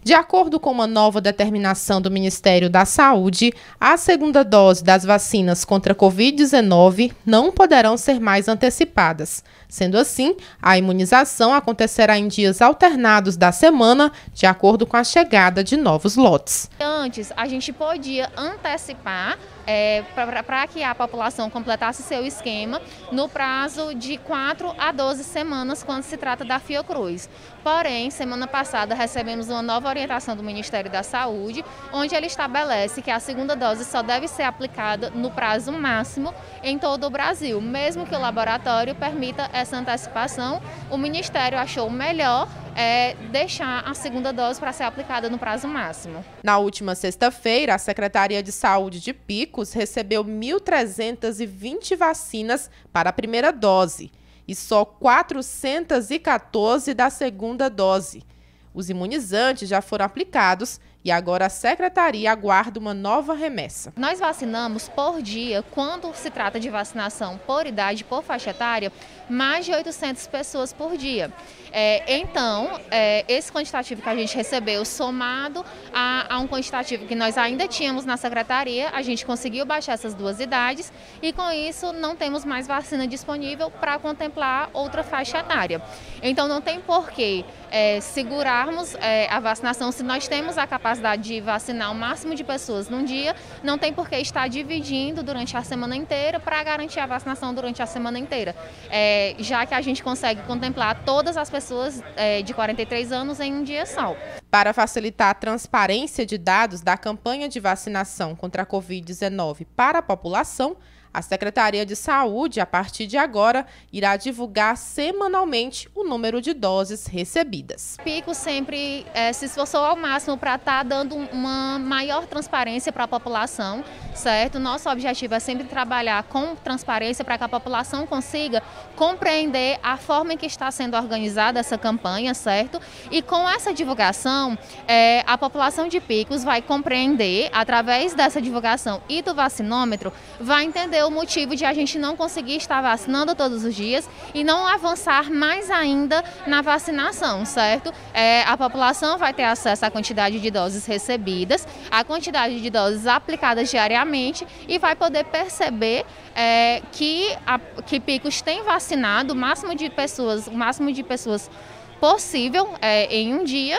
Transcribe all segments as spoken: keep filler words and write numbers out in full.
De acordo com uma nova determinação do Ministério da Saúde, a segunda dose das vacinas contra a covid dezenove não poderão ser mais antecipadas. Sendo assim, a imunização acontecerá em dias alternados da semana, de acordo com a chegada de novos lotes. Antes, a gente podia antecipar é, para que a população completasse seu esquema no prazo de quatro a doze semanas, quando se trata da Fiocruz. Porém, semana passada recebemos uma nova orientação do Ministério da Saúde, onde ele estabelece que a segunda dose só deve ser aplicada no prazo máximo em todo o Brasil. Mesmo que o laboratório permita essa antecipação, o Ministério achou melhor é, deixar a segunda dose para ser aplicada no prazo máximo. Na última sexta-feira, a Secretaria de Saúde de Picos recebeu mil trezentas e vinte vacinas para a primeira dose e só quatrocentas e quatorze da segunda dose. Os imunizantes já foram aplicados e agora a Secretaria aguarda uma nova remessa. Nós vacinamos por dia, quando se trata de vacinação por idade, por faixa etária, mais de oitocentas pessoas por dia. É, então, é, esse quantitativo que a gente recebeu, somado a, a um quantitativo que nós ainda tínhamos na Secretaria, a gente conseguiu baixar essas duas idades e, com isso, não temos mais vacina disponível para contemplar outra faixa etária. Então, não tem porquê é, segurarmos é, a vacinação se nós temos a capacidade de vacinar o máximo de pessoas num dia, não tem por que estar dividindo durante a semana inteira para garantir a vacinação durante a semana inteira, é, já que a gente consegue contemplar todas as pessoas é, de quarenta e três anos em um dia só. Para facilitar a transparência de dados da campanha de vacinação contra a covid dezenove para a população, a Secretaria de Saúde, a partir de agora, irá divulgar semanalmente o número de doses recebidas. Picos sempre é, se esforçou ao máximo para estar tá dando uma maior transparência para a população, certo? Nosso objetivo é sempre trabalhar com transparência para que a população consiga compreender a forma em que está sendo organizada essa campanha, certo? E com essa divulgação, é, a população de Picos vai compreender, através dessa divulgação e do vacinômetro, vai entender o motivo de a gente não conseguir estar vacinando todos os dias e não avançar mais ainda na vacinação, certo? É, a população vai ter acesso à quantidade de doses recebidas, à quantidade de doses aplicadas diariamente e vai poder perceber é, que, a, que Picos tem vacinado o máximo de pessoas, o máximo de pessoas possível é, em um dia.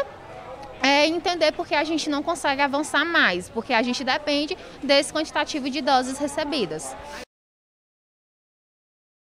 É entender porque a gente não consegue avançar mais, porque a gente depende desse quantitativo de doses recebidas.